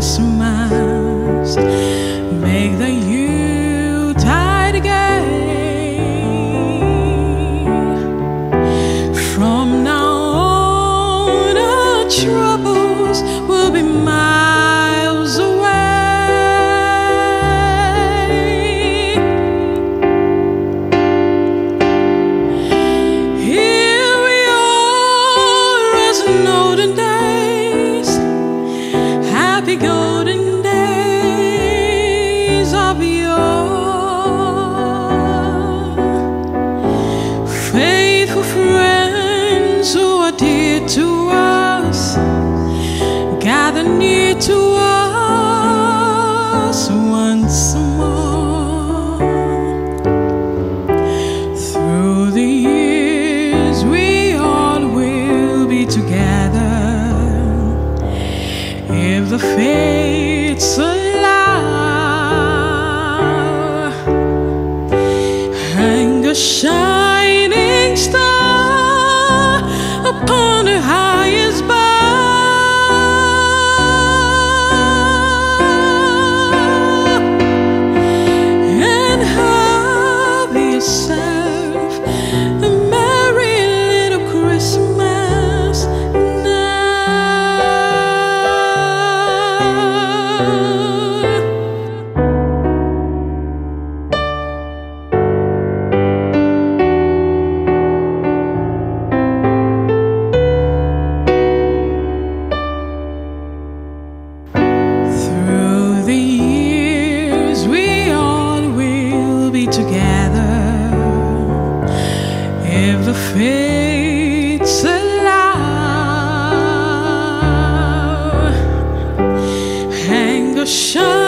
Christmas, make the Yuletide gay. From now on, our troubles will be miles away. Here we are as in olden days, happy golden days of yore. Faithful friends who are dear to us, gather near to us once more. Through the years we all will be together, if the fates allow. Hang a shining star upon the highest bough, and have yourself a merry little Christmas now. Through the years we all will be together, if the fates allow. Hang a shine